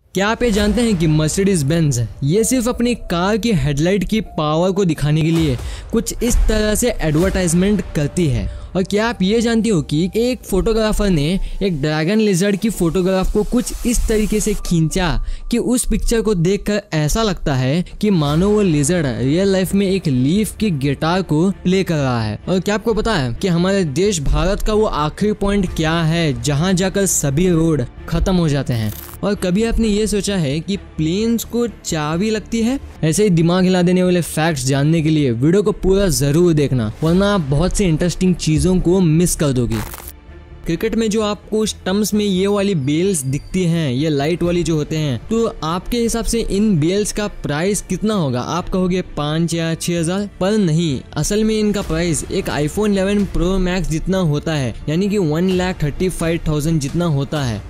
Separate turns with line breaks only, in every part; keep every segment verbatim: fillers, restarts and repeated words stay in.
क्या आप ये जानते हैं कि मर्सिडीज बेंज ये सिर्फ अपनी कार की हेडलाइट की पावर को दिखाने के लिए कुछ इस तरह से एडवर्टाइजमेंट करती है। और क्या आप ये जानते हो कि एक फोटोग्राफर ने एक ड्रैगन लिजर्ड की फोटोग्राफ को कुछ इस तरीके से खींचा कि उस पिक्चर को देखकर ऐसा लगता है कि मानो वो लिजर्ड रियल लाइफ में एक लीफ की गिटार को प्ले कर रहा है। और क्या आपको पता है कि हमारे देश भारत का वो आखिरी पॉइंट क्या है जहाँ जाकर सभी रोड खत्म हो जाते हैं? और कभी आपने ये सोचा है कि प्लेन्स को चाबी लगती है? ऐसे ही दिमाग हिला देने वाले फैक्ट्स जानने के लिए वीडियो को पूरा जरूर देखना, वरना आप बहुत सी इंटरेस्टिंग चीजों को मिस कर दोगे। क्रिकेट में जो आपको स्टंप्स में ये वाली बेल्स दिखती हैं, ये लाइट वाली जो होते हैं, तो आपके हिसाब से इन बेल्स का प्राइस कितना होगा? आप कहोगे पाँच या छह हजार, पर नहीं, असल में इनका प्राइस एक आईफोन इलेवन प्रो मैक्स जितना होता है, यानी कि one lakh thirty five thousand जितना होता है।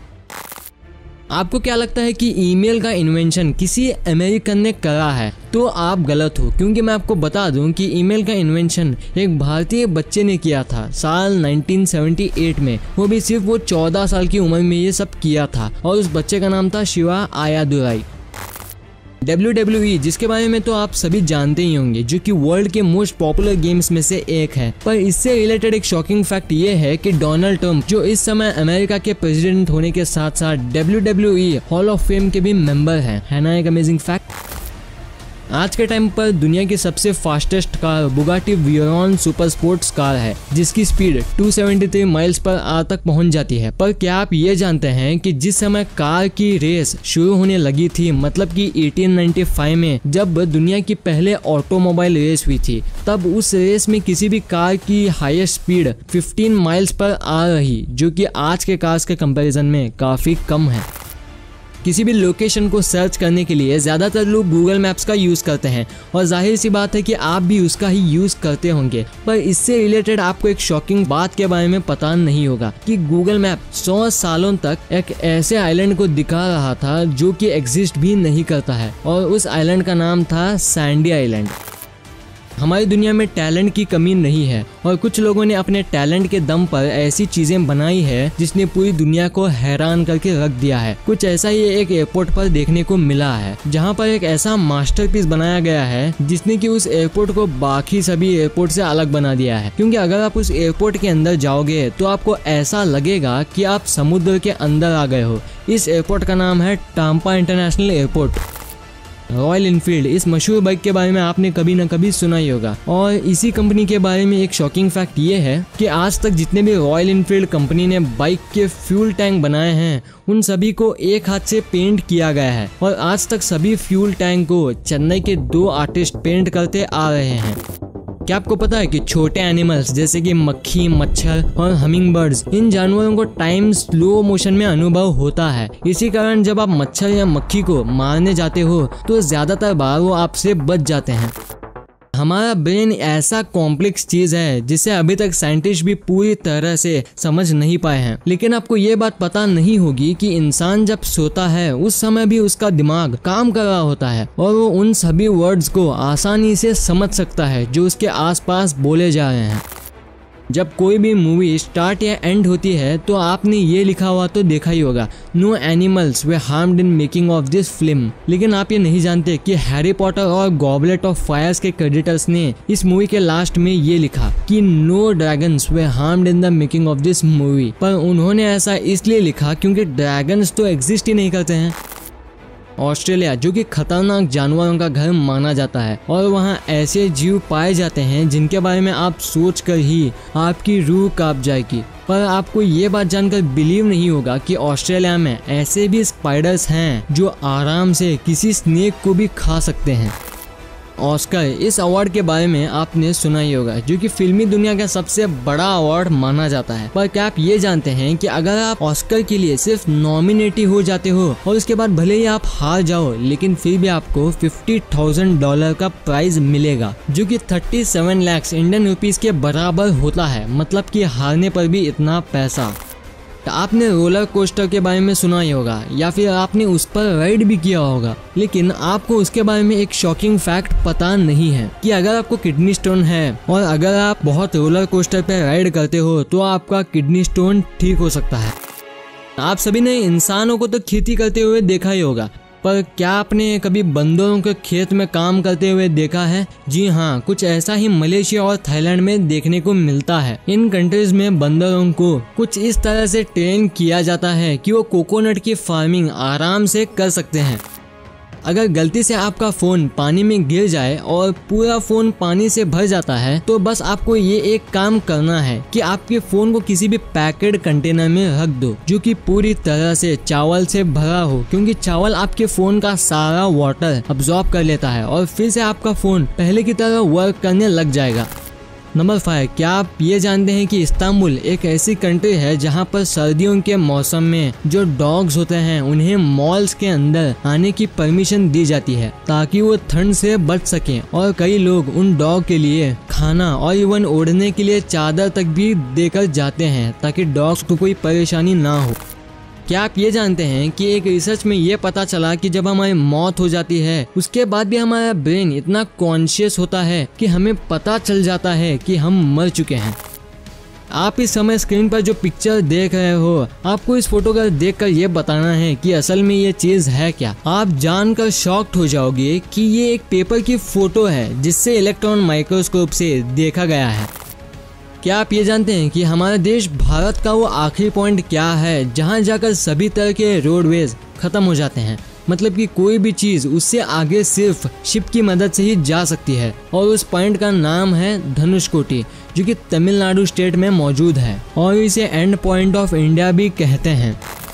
आपको क्या लगता है कि ईमेल का इन्वेंशन किसी अमेरिकन ने करा है? तो आप गलत हो, क्योंकि मैं आपको बता दूं कि ईमेल का इन्वेंशन एक भारतीय बच्चे ने किया था साल नाइनटीन सेवेंटी एट में। वो भी सिर्फ वो चौदह साल की उम्र में ये सब किया था, और उस बच्चे का नाम था Shiva Ayyadurai. W W E, जिसके बारे में तो आप सभी जानते ही होंगे, जो कि वर्ल्ड के मोस्ट पॉपुलर गेम्स में से एक है। पर इससे रिलेटेड एक शॉकिंग फैक्ट ये है कि डोनाल्ड ट्रंप, जो इस समय अमेरिका के प्रेसिडेंट होने के साथ साथ W W E hall of fame के भी मेंबर हैं। है ना एक अमेजिंग फैक्ट? आज के टाइम पर दुनिया की सबसे fastest car Bugatti Veyron super sports car है, जिसकी स्पीड दो सौ तिहत्तर माइल्स पर आवर तक पहुंच जाती है। पर क्या आप ये जानते हैं कि जिस समय कार की रेस शुरू होने लगी थी, मतलब कि अठारह सौ पचानवे में जब दुनिया की पहले ऑटोमोबाइल रेस हुई थी, तब उस रेस में किसी भी कार की हाईएस्ट स्पीड पंद्रह माइल्स पर आ रही, जो कि आज के कार्स के कंपैरिजन में काफी कम है। किसी भी लोकेशन को सर्च करने के लिए ज़्यादातर लोग गूगल मैप्स का यूज़ करते हैं, और जाहिर सी बात है कि आप भी उसका ही यूज़ करते होंगे। पर इससे रिलेटेड आपको एक शॉकिंग बात के बारे में पता नहीं होगा कि गूगल मैप सौ सालों तक एक ऐसे आइलैंड को दिखा रहा था जो कि एग्जिस्ट भी नहीं करता है, और उस आइलैंड का नाम था सैंडी आइलैंड। हमारी दुनिया में टैलेंट की कमी नहीं है, और कुछ लोगों ने अपने टैलेंट के दम पर ऐसी चीजें बनाई है जिसने पूरी दुनिया को हैरान करके रख दिया है। कुछ ऐसा ही एक एयरपोर्ट पर देखने को मिला है, जहां पर एक ऐसा मास्टरपीस बनाया गया है जिसने कि उस एयरपोर्ट को बाकी सभी एयरपोर्ट से अलग बना दिया है। क्योंकि अगर आप उस एयरपोर्ट के अंदर जाओगे तो आपको ऐसा लगेगा कि आप समुद्र के अंदर आ गए हो। इस एयरपोर्ट का नाम है Tampa international airport. Royal Enfield, इस मशहूर बाइक के बारे में आपने कभी ना कभी सुना ही होगा। और इसी कंपनी के बारे में एक शॉकिंग फैक्ट ये है कि आज तक जितने भी रॉयल इनफील्ड कंपनी ने बाइक के फ्यूल टैंक बनाए हैं, उन सभी को एक हाथ से पेंट किया गया है, और आज तक सभी फ्यूल टैंक को चेन्नई के दो आर्टिस्ट पेंट करते आ रहे हैं। क्या आपको पता है कि छोटे एनिमल्स जैसे कि मक्खी, मच्छर और हमिंग बर्ड्स, इन जानवरों को टाइम स्लो मोशन में अनुभव होता है। इसी कारण जब आप मच्छर या मक्खी को मारने जाते हो तो ज्यादातर बार वो आपसे बच जाते हैं। हमारा ब्रेन ऐसा कॉम्प्लेक्स चीज है जिसे अभी तक साइंटिस्ट भी पूरी तरह से समझ नहीं पाए हैं। लेकिन आपको ये बात पता नहीं होगी कि इंसान जब सोता है उस समय भी उसका दिमाग काम कर रहा होता है, और वो उन सभी वर्ड्स को आसानी से समझ सकता है जो उसके आसपास बोले जा रहे हैं। जब कोई भी मूवी स्टार्ट या एंड होती है तो आपने ये लिखा हुआ तो देखा ही होगा, no animals were harmed in making of this film. लेकिन आप ये नहीं जानते कि हैरी पॉटर और गॉबलेट ऑफ फायर्स के क्रेडिटर्स ने इस मूवी के लास्ट में ये लिखा कि no dragons were harmed in the making of this movie. पर उन्होंने ऐसा इसलिए लिखा क्योंकि ड्रैगन्स तो एग्जिस्ट ही नहीं करते हैं। ऑस्ट्रेलिया, जो कि खतरनाक जानवरों का घर माना जाता है, और वहाँ ऐसे जीव पाए जाते हैं जिनके बारे में आप सोचकर ही आपकी रूह कांप जाएगी। पर आपको ये बात जानकर बिलीव नहीं होगा कि ऑस्ट्रेलिया में ऐसे भी स्पाइडर्स हैं जो आराम से किसी स्नेक को भी खा सकते हैं। ऑस्कर, इस अवार्ड के बारे में आपने सुना ही होगा, जो कि फिल्मी दुनिया का सबसे बड़ा अवार्ड माना जाता है। पर क्या आप ये जानते हैं कि अगर आप ऑस्कर के लिए सिर्फ नॉमिनेट हो जाते हो और उसके बाद भले ही आप हार जाओ, लेकिन फिर भी आपको फिफ्टी थाउजेंड डॉलर का प्राइज मिलेगा, जो कि thirty seven lakh Indian rupees के बराबर होता है। मतलब कि हारने पर भी इतना पैसा। आपने रोलर कोस्टर के बारे में सुना ही होगा, या फिर आपने उस पर राइड भी किया होगा, लेकिन आपको उसके बारे में एक शॉकिंग फैक्ट पता नहीं है कि अगर आपको किडनी स्टोन है और अगर आप बहुत रोलर कोस्टर पर राइड करते हो तो आपका किडनी स्टोन ठीक हो सकता है। आप सभी ने इंसानों को तो खेती करते हुए देखा ही होगा, पर क्या आपने कभी बंदरों के खेत में काम करते हुए देखा है? जी हाँ, कुछ ऐसा ही मलेशिया और थाईलैंड में देखने को मिलता है। इन कंट्रीज में बंदरों को कुछ इस तरह से ट्रेन किया जाता है कि वो कोकोनट की फार्मिंग आराम से कर सकते हैं। अगर गलती से आपका फ़ोन पानी में गिर जाए और पूरा फ़ोन पानी से भर जाता है तो बस आपको ये एक काम करना है कि आपके फ़ोन को किसी भी पैकेड कंटेनर में रख दो जो कि पूरी तरह से चावल से भरा हो, क्योंकि चावल आपके फ़ोन का सारा वाटर अब्जॉर्ब कर लेता है और फिर से आपका फ़ोन पहले की तरह वर्क करने लग जाएगा। नंबर फाइव, क्या आप ये जानते हैं कि इस्तांबुल एक ऐसी कंट्री है जहां पर सर्दियों के मौसम में जो डॉग्स होते हैं उन्हें मॉल्स के अंदर आने की परमिशन दी जाती है ताकि वो ठंड से बच सकें, और कई लोग उन डॉग के लिए खाना और इवन ओढ़ने के लिए चादर तक भी देकर जाते हैं ताकि डॉग्स को कोई परेशानी ना हो। क्या आप ये जानते हैं कि एक रिसर्च में ये पता चला कि जब हमारी मौत हो जाती है उसके बाद भी हमारा ब्रेन इतना कॉन्शियस होता है कि हमें पता चल जाता है कि हम मर चुके हैं। आप इस समय स्क्रीन पर जो पिक्चर देख रहे हो, आपको इस फोटो को देखकर ये बताना है कि असल में ये चीज है क्या। आप जानकर शॉक्ड हो जाओगे कि ये एक पेपर की फोटो है जिससे इलेक्ट्रॉन माइक्रोस्कोप से देखा गया है। क्या आप ये जानते हैं कि हमारा देश भारत का वो आखिरी पॉइंट क्या है जहां जाकर सभी तरह के रोडवेज खत्म हो जाते हैं, मतलब कि कोई भी चीज उससे आगे सिर्फ शिप की मदद से ही जा सकती है, और उस पॉइंट का नाम है धनुषकोटी जो कि तमिलनाडु स्टेट में मौजूद है और इसे एंड पॉइंट ऑफ इंडिया भी कहते हैं।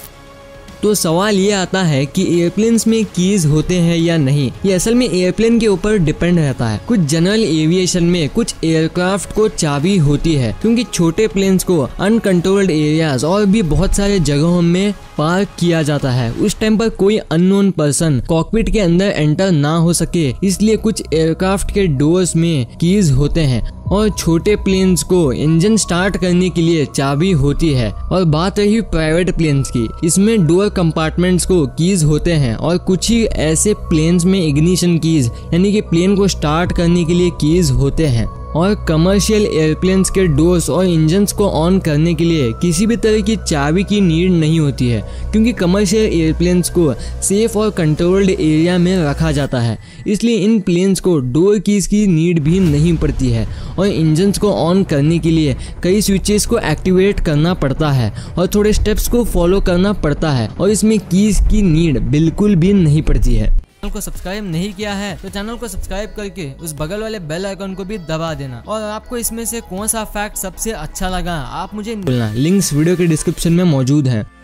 तो सवाल ये आता है कि एयरप्लेन्स में कीज होते हैं या नहीं। ये असल में एयरप्लेन के ऊपर डिपेंड रहता है। कुछ जनरल एविएशन में कुछ एयरक्राफ्ट को चाबी होती है क्योंकि छोटे प्लेन्स को अनकंट्रोल्ड एरियाज और भी बहुत सारे जगहों में पार्क किया जाता है। उस टाइम पर कोई अननोन पर्सन कॉकपिट के अंदर एंटर ना हो सके, इसलिए कुछ एयरक्राफ्ट के डोर्स में कीज होते हैं और छोटे प्लेन्स को इंजन स्टार्ट करने के लिए चाबी होती है। और बात रही प्राइवेट प्लेन्स की, इसमें डोर कंपार्टमेंट्स को कीज होते हैं और कुछ ही ऐसे प्लेन्स में इग्निशन कीज यानी कि प्लेन को स्टार्ट करने के लिए कीज होते हैं। और कमर्शियल एयरप्लेन्स के डोर्स और इंजन्स को ऑन करने के लिए किसी भी तरह की चाबी की नीड नहीं होती है क्योंकि कमर्शियल एयरप्लेन्स को सेफ और कंट्रोल्ड एरिया में रखा जाता है, इसलिए इन प्लेन्स को डोर कीज की नीड भी नहीं पड़ती है। और इंजन्स को ऑन करने के लिए कई स्विचेस को एक्टिवेट करना पड़ता है और थोड़े स्टेप्स को फॉलो करना पड़ता है, और इसमें कीज की नीड बिल्कुल भी नहीं पड़ती है। चैनल को सब्सक्राइब नहीं किया है तो चैनल को सब्सक्राइब करके उस बगल वाले बेल आइकन को भी दबा देना। और आपको इसमें से कौन सा फैक्ट सबसे अच्छा लगा आप मुझे बोलना। लिंक्स वीडियो के डिस्क्रिप्शन में मौजूद है।